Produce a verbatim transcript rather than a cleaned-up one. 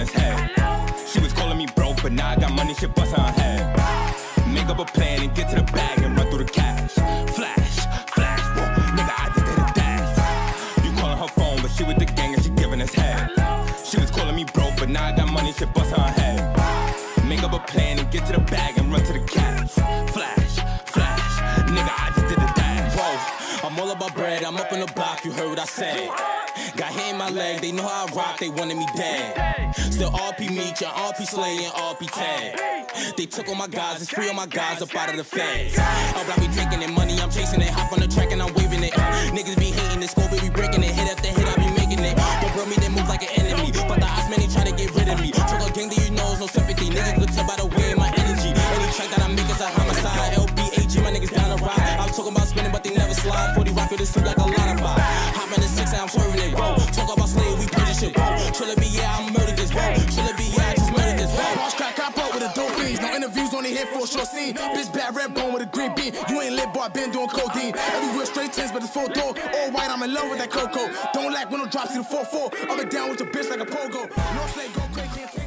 his head. She was calling me broke, but now I got money, shit bust on her head. Make up a plan and get to the bag and run through the cash. Flash, flash, whoa, nigga, I just did a dash. You calling her phone, but she with the gang and she giving us head. She was calling me broke, but now I got money, shit bust on her head. Make up a plan and get to the bag and run to the cash. Flash, flash, nigga, I just did a dash. Whoa, I'm all about bread, I'm up on the block, you heard what I said. Got hair in my leg, they know how I rock, they wanted me dead. Still R P Meech and R P Slay and R P Tag. They took all my guys, it's free all my guys up out of the feds. Up like we taking it, money I'm chasing it, hop on the track and I'm waving it. Niggas be hating it, scope, we breaking it, hit after hit, I be making it. Don't bro me, they move like an enemy, but the odds many try to get rid of me. Took a gang that you know is no sympathy, niggas could tell by the way of my energy. Any track that I make is a homicide, L B A G, my niggas down the ride. I'm talking about spinning, but they never slide. forty rock with this suit like a lullaby. Hop in the six and I'm swerving it, bro. Talk about Slayer, we purging shit, bro. Trilla be, yeah, I murdered this, bro. Trilla be, yeah, I just murdered this, bro. Boss crack, cop up with the dope fiends. No interviews, only here for a short scene. Bitch bad, red bone with a green bean. You ain't lit, boy, I been doing codeine. Everywhere straight tens, but it's full door. All white, I'm in love with that cocoa. Don't lack when no drops to the four four. Up and down with your bitch like a pogo. No slay, go crazy.